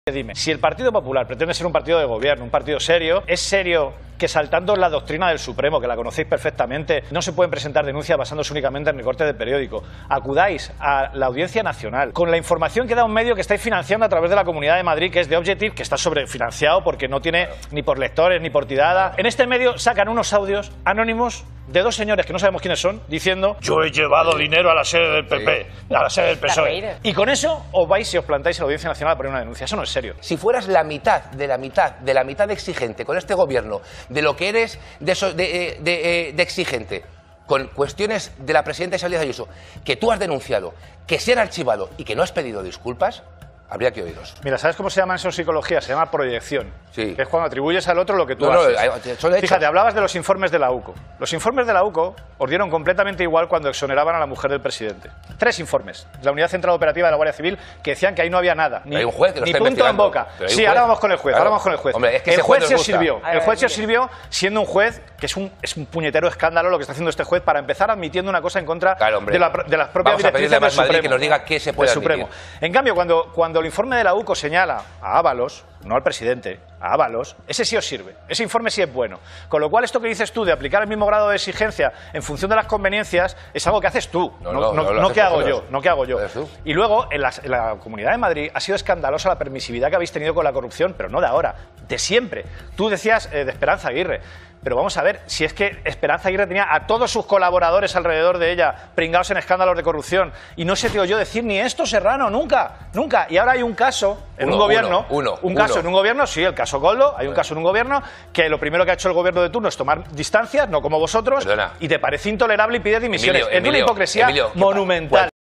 Dime, si el Partido Popular pretende ser un partido de gobierno, un partido serio, ¿es serio que saltando la doctrina del Supremo, que la conocéis perfectamente, no se pueden presentar denuncias basándose únicamente en recortes de periódico? Acudáis a la Audiencia Nacional con la información que da un medio que estáis financiando a través de la Comunidad de Madrid, que es The Objective, que está sobrefinanciado porque no tiene ni por lectores ni por tirada. En este medio sacan unos audios anónimos de dos señores que no sabemos quiénes son, diciendo: yo he llevado dinero a la sede del PP, a la sede del PSOE. Y con eso os vais y os plantáis en la Audiencia Nacional a poner una denuncia. Eso no es serio. Si fueras la mitad de exigente con este gobierno, de lo que eres de exigente con cuestiones de la presidenta Isabel Ayuso, que tú has denunciado, que se han archivado y que no has pedido disculpas, habría que oíros. Mira, ¿sabes cómo se llama eso en psicología? Se llama proyección. Sí. Que es cuando atribuyes al otro lo que tú haces. Fíjate, hablabas de los informes de la UCO. Los informes de la UCO os dieron completamente igual cuando exoneraban a la mujer del presidente. 3 informes de la Unidad Central Operativa de la Guardia Civil que decían que ahí no había nada. Ni, hay un juez que lo ni está punto en boca. Sí, ahora vamos con el juez. Claro. Ahora vamos con el juez. Hombre, es que el juez se os gusta. sirvió. El juez se os sirvió siendo un juez que es un puñetero escándalo lo que está haciendo este juez para empezar admitiendo una cosa en contra de las propias directrices del Supremo. Que nos diga qué se puede admitir. En cambio, cuando el informe de la UCO señala a Ábalos, no al presidente, a Ábalos, ese sí os sirve, ese informe sí es bueno. Con lo cual, esto que dices tú de aplicar el mismo grado de exigencia en función de las conveniencias es algo que haces tú, no que hago yo, no que hago yo. Y luego, en la Comunidad de Madrid ha sido escandalosa la permisividad que habéis tenido con la corrupción, pero no de ahora, de siempre. Tú decías de Esperanza Aguirre. Pero vamos a ver, si es que Esperanza Aguirre tenía a todos sus colaboradores alrededor de ella pringados en escándalos de corrupción y no se te oyó decir ni esto, Serrano, nunca. Y ahora hay un caso en un gobierno, en un gobierno, sí, el caso Koldo, hay un caso en un gobierno que lo primero que ha hecho el gobierno de turno es tomar distancias, no como vosotros, y te parece intolerable y pides dimisiones. Es una hipocresía monumental.